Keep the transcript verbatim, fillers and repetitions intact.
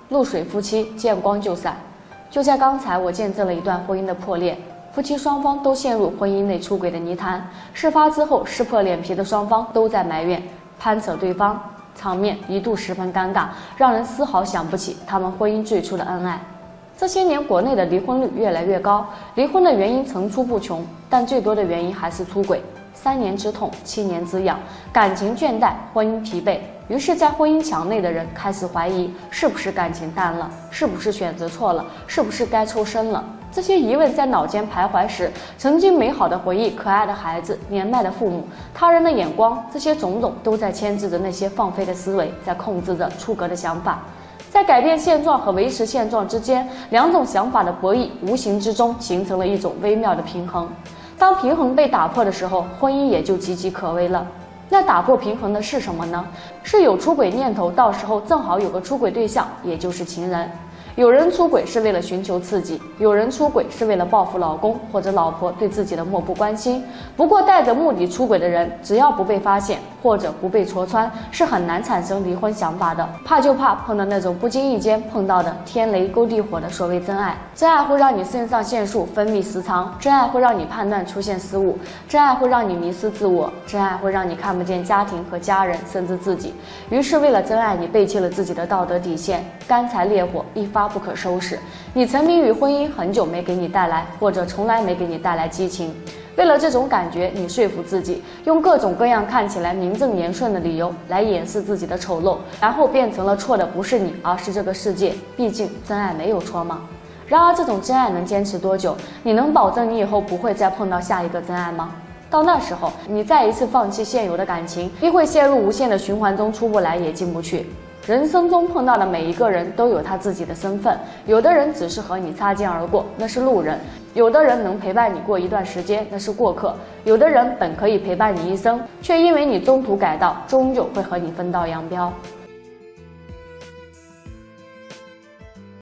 露水夫妻见光就散。就在刚才，我见证了一段婚姻的破裂，夫妻双方都陷入婚姻内出轨的泥潭。事发之后，撕破脸皮的双方都在埋怨、攀扯对方，场面一度十分尴尬，让人丝毫想不起他们婚姻最初的恩爱。这些年，国内的离婚率越来越高，离婚的原因层出不穷，但最多的原因还是出轨。三年之痛，七年之痒，感情倦怠，婚姻疲惫。于是，在婚姻墙内的人开始怀疑，是不是感情淡了，是不是选择错了，是不是该抽身了。这些疑问在脑间徘徊时，曾经美好的回忆、可爱的孩子、年迈的父母、他人的眼光，这些种种都在牵制着那些放飞的思维，在控制着出格的想法。在改变现状和维持现状之间，两种想法的博弈，无形之中形成了一种微妙的平衡。当平衡被打破的时候，婚姻也就岌岌可危了。那打破平衡的是什么呢？是有出轨念头，到时候正好有个出轨对象，也就是情人。有人出轨是为了寻求刺激，有人出轨是为了报复老公或者老婆对自己的漠不关心。不过带着目的出轨的人，只要不被发现或者不被戳穿，是很难产生离婚想法的。怕就怕碰到那种不经意间碰到的天雷勾地火的所谓真爱。真爱会让你肾上腺素分泌失常，真爱会让你判断出现失误，真爱会让你迷失自我，真爱会让你看不见家庭和家人，甚至自己。于是为了真爱，你背弃了自己的道德底线，干柴烈火一发不可收拾。你沉迷于婚姻，很久没给你带来，或者从来没给你带来激情。为了这种感觉，你说服自己，用各种各样看起来名正言顺的理由来掩饰自己的丑陋，然后变成了错的不是你，而是这个世界。毕竟真爱没有错吗？然而这种真爱能坚持多久？你能保证你以后不会再碰到下一个真爱吗？到那时候，你再一次放弃现有的感情，必会陷入无限的循环中，出不来也进不去。人生中碰到的每一个人都有他自己的身份，有的人只是和你擦肩而过，那是路人；有的人能陪伴你过一段时间，那是过客；有的人本可以陪伴你一生，却因为你中途改道，终究会和你分道扬镳。